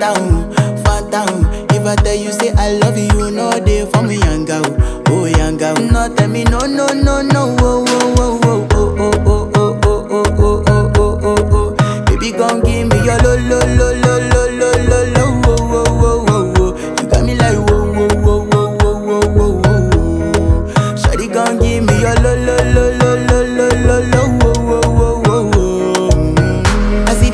phantom, phantom. If I tell you say I love you, you know they for me young girl, oh young girl. No tell me no no no no, oh oh oh oh oh oh oh oh oh oh oh oh oh. Baby gon' give me your lo lo